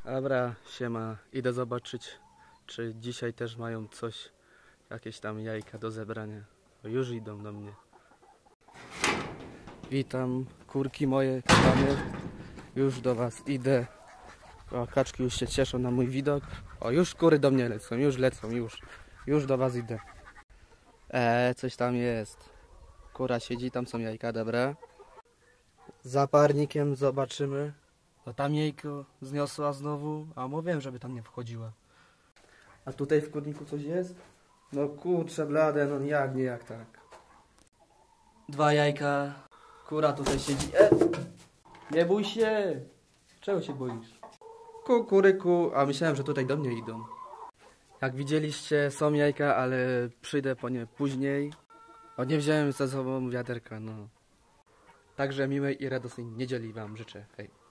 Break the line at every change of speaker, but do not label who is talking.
Dobra, siema. Idę zobaczyć, czy dzisiaj też mają coś, jakieś tam jajka do zebrania. O, już idą do mnie. Witam, kurki moje, kochane. Już do was idę. O, kaczki już się cieszą na mój widok. O, już kury do mnie lecą, już lecą, już do was idę. Coś tam jest. Kura siedzi, tam są jajka, dobra. Za parnikiem zobaczymy. To tam jajko zniosła znowu, a mówiłem, żeby tam nie wchodziła. A tutaj w kurniku coś jest? No kurczę blade, no jak nie jak tak. 2 jajka. Kura tutaj siedzi. Nie bój się! Czego się boisz? Kukuryku, a myślałem, że tutaj do mnie idą. Jak widzieliście, są jajka, ale przyjdę po nie później. O, nie wziąłem ze sobą wiaderka, no. Także miłej i radosnej niedzieli wam życzę. Hej.